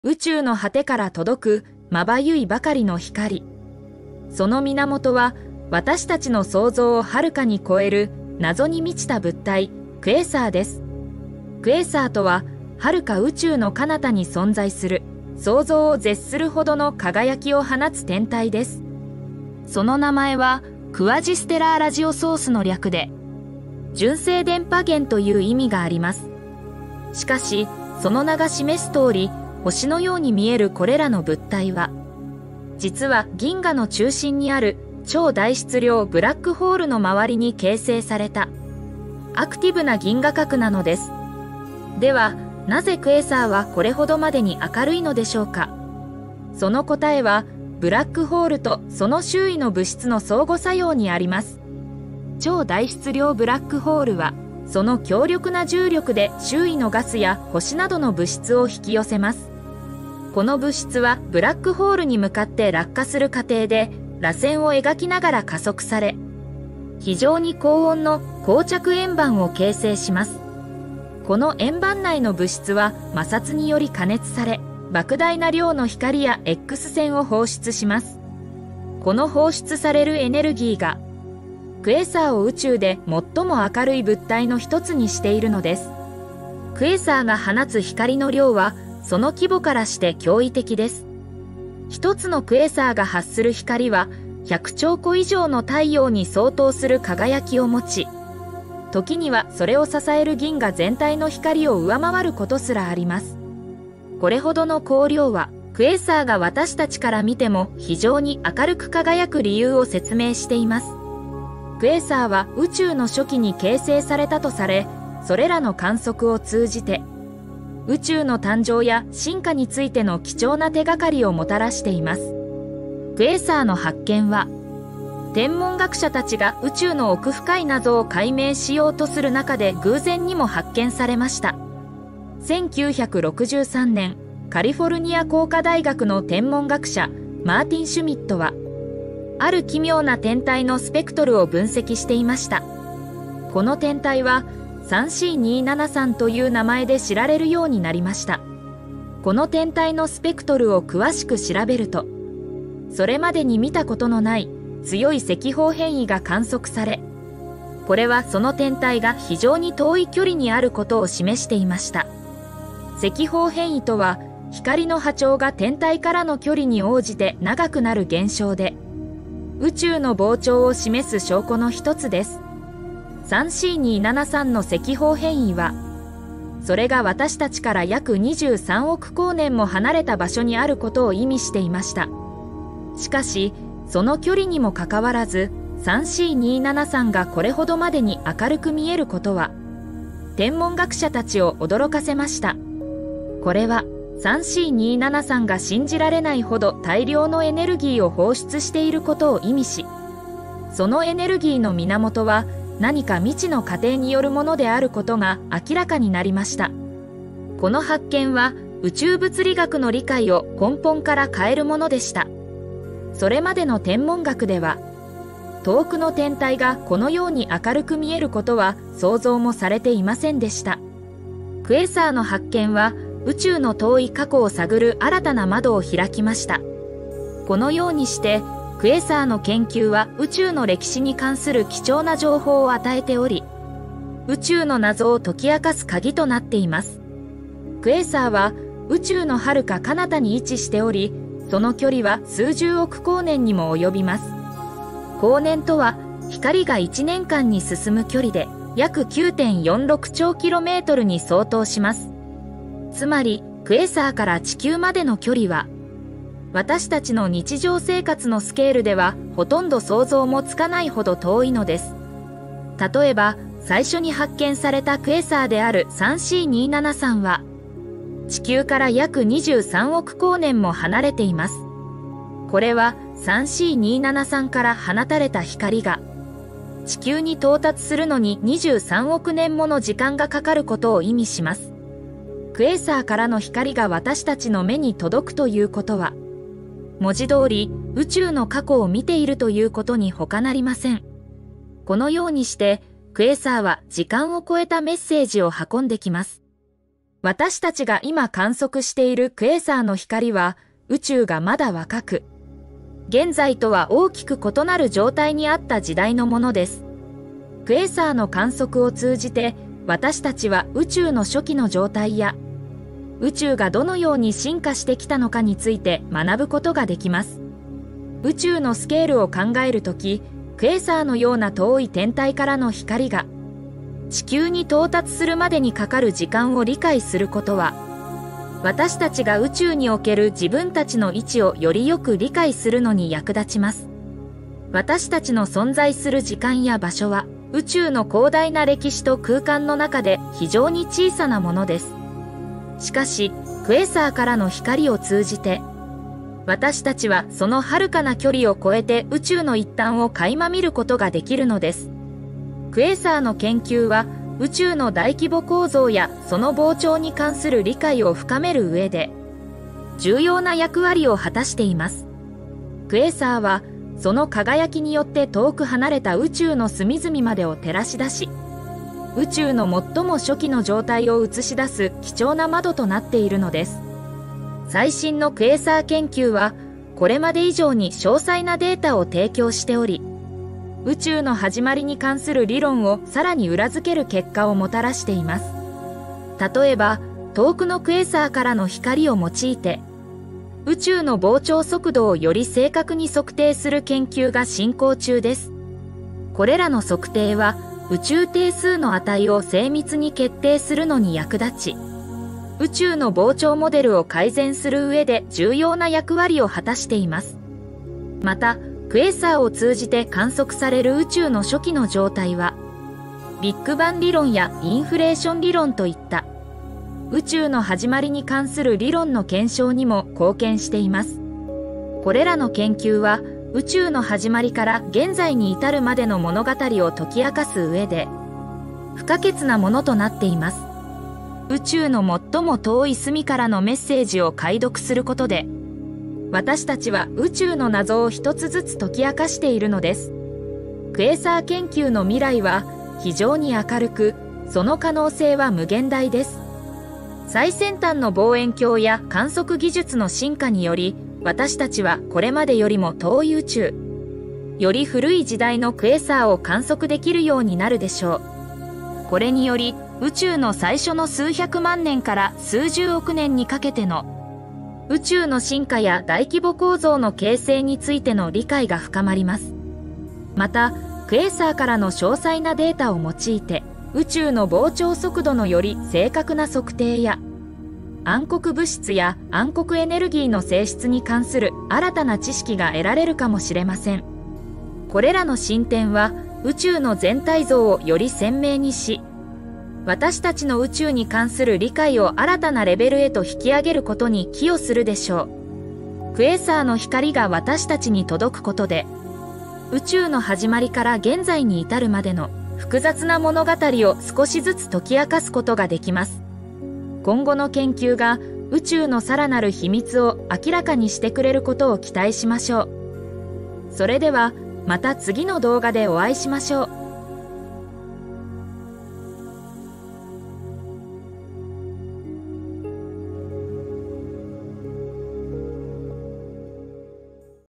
宇宙の果てから届くまばゆいばかりの光。その源は私たちの想像をはるかに超える謎に満ちた物体、クエーサーです。クエーサーとは、はるか宇宙の彼方に存在する、想像を絶するほどの輝きを放つ天体です。その名前は、クワジステラーラジオソースの略で、純正電波源という意味があります。しかし、その名が示す通り、星のように見えるこれらの物体は、実は銀河の中心にある超大質量ブラックホールの周りに形成されたアクティブな銀河核なのです。では、なぜクエーサーはこれほどまでに明るいのでしょうか。その答えは、ブラックホールとその周囲の物質の相互作用にあります。超大質量ブラックホールは、その強力な重力で周囲のガスや星などの物質を引き寄せます。この物質はブラックホールに向かって落下する過程で螺旋を描きながら加速され、非常に高温の膠着円盤を形成します。この円盤内の物質は摩擦により加熱され、莫大な量の光や X 線を放出します。この放出されるエネルギーが、クエーサーを宇宙で最も明るい物体の一つにしているのです。クエーサーが放つ光の量は、その規模からして驚異的です。一つのクエーサーが発する光は、100兆個以上の太陽に相当する輝きを持ち、時にはそれを支える銀河全体の光を上回ることすらあります。これほどの光量は、クエーサーが私たちから見ても非常に明るく輝く理由を説明しています。クエーサーは宇宙の初期に形成されたとされ、それらの観測を通じて、宇宙の誕生や進化についての貴重な手がかりをもたらしています。クエーサーの発見は、天文学者たちが宇宙の奥深い謎を解明しようとする中で偶然にも発見されました。1963年、カリフォルニア工科大学の天文学者マーティン・シュミットは、ある奇妙な天体のスペクトルを分析していました。この天体は、3C273 という名前で知られるようになりました。この天体のスペクトルを詳しく調べると、それまでに見たことのない強い赤方変異が観測され、これはその天体が非常に遠い距離にあることを示していました。赤方変異とは、光の波長が天体からの距離に応じて長くなる現象で、宇宙の膨張を示す証拠の一つです。3C273 の赤方変異は、それが私たちから約23億光年も離れた場所にあることを意味していました。しかし、その距離にもかかわらず、3C273 がこれほどまでに明るく見えることは、天文学者たちを驚かせました。これは、3C273 が信じられないほど大量のエネルギーを放出していることを意味し、そのエネルギーの源は、何か未知の過程によるものであることが明らかになりました。この発見は宇宙物理学の理解を根本から変えるものでした。それまでの天文学では、遠くの天体がこのように明るく見えることは想像もされていませんでした。クエーサーの発見は宇宙の遠い過去を探る新たな窓を開きました。このようにして、クエーサーの研究は宇宙の歴史に関する貴重な情報を与えており、宇宙の謎を解き明かす鍵となっています。クエーサーは宇宙の遥か彼方に位置しており、その距離は数十億光年にも及びます。光年とは、光が1年間に進む距離で約 9.46 兆キロメートルに相当します。つまり、クエーサーから地球までの距離は、私たちの日常生活のスケールではほとんど想像もつかないほど遠いのです。例えば、最初に発見されたクエーサーである 3C273 は、地球から約23億光年も離れています。これは 3C273 から放たれた光が、地球に到達するのに23億年もの時間がかかることを意味します。クエーサーからの光が私たちの目に届くということは、文字通り宇宙の過去を見ているということに他なりません。このようにしてクエーサーは時間を超えたメッセージを運んできます。 私たちが今観測しているクエーサーの光は宇宙がまだ若く、現在とは大きく異なる状態にあった時代のものです。クエーサーの観測を通じて私たちは宇宙の初期の状態や宇宙がどのように進化してきたのかについて学ぶことができます。宇宙のスケールを考えるとき、クエーサーのような遠い天体からの光が地球に到達するまでにかかる時間を理解することは、私たちが宇宙における自分たちの位置をよりよく理解するのに役立ちます。私たちの存在する時間や場所は、宇宙の広大な歴史と空間の中で非常に小さなものです。しかし、クエーサーからの光を通じて、私たちはその遥かな距離を超えて宇宙の一端を垣間見ることができるのです。クエーサーの研究は、宇宙の大規模構造やその膨張に関する理解を深める上で、重要な役割を果たしています。クエーサーは、その輝きによって遠く離れた宇宙の隅々までを照らし出し、宇宙の最も初期の状態を映し出す貴重な窓となっているのです。最新のクエーサー研究は、これまで以上に詳細なデータを提供しており、宇宙の始まりに関する理論をさらに裏付ける結果をもたらしています。例えば、遠くのクエーサーからの光を用いて、宇宙の膨張速度をより正確に測定する研究が進行中です。これらの測定は、宇宙定数の値を精密に決定するのに役立ち、宇宙の膨張モデルを改善する上で重要な役割を果たしています。また、クエーサーを通じて観測される宇宙の初期の状態は、ビッグバン理論やインフレーション理論といった宇宙の始まりに関する理論の検証にも貢献しています。これらの研究は宇宙の始まりから現在に至るまでの物語を解き明かす上で不可欠なものとなっています。宇宙の最も遠い隅からのメッセージを解読することで、私たちは宇宙の謎を一つずつ解き明かしているのです。クエーサー研究の未来は非常に明るく、その可能性は無限大です。最先端の望遠鏡や観測技術の進化により、私たちはこれまでよりも遠い宇宙、より古い時代のクエーサーを観測できるようになるでしょう。これにより、宇宙の最初の数百万年から数十億年にかけての宇宙の進化や大規模構造の形成についての理解が深まります。また、クエーサーからの詳細なデータを用いて、宇宙の膨張速度のより正確な測定や、暗黒物質や暗黒エネルギーの性質に関する新たな知識が得られるかもしれません。これらの進展は、宇宙の全体像をより鮮明にし、私たちの宇宙に関する理解を新たなレベルへと引き上げることに寄与するでしょう。クエーサーの光が私たちに届くことで、宇宙の始まりから現在に至るまでの複雑な物語を少しずつ解き明かすことができます。今後の研究が宇宙のさらなる秘密を明らかにしてくれることを期待しましょう。それでは、また次の動画でお会いしましょう。